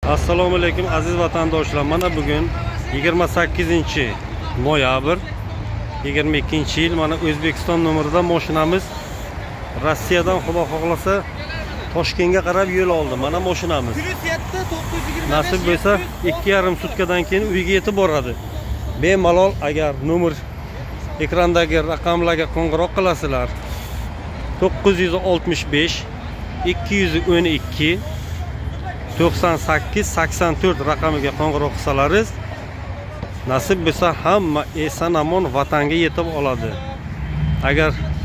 Assalomu alaykum aziz vatandoshlar. Mana bugun 28-noyabr 22-yil. Mana O'zbekiston nomerida mashinamiz Rossiyadan xudo xohlasa Toshkentga qarab yo'l oldi. Mana mashinamiz. Nasib bo'lsa 2,5 sutkadan keyin uyga yetib boradi. Bemalol agar nomer ekrandagi raqamlarga qo'ng'iroq qilasizlar. 965 212 98-84 raqamiga qo'ng'iroq qilsalaringiz, nasib bo'lsa hamma eson-omon vatanga yetib oladi. Agar